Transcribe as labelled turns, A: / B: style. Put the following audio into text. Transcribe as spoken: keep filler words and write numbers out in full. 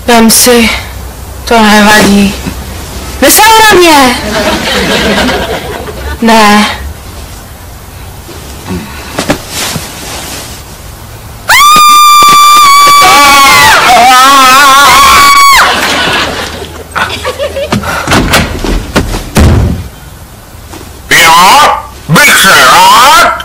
A: Vem si, to nevadí. Nesál na mě! Ne.
B: Já bych se rád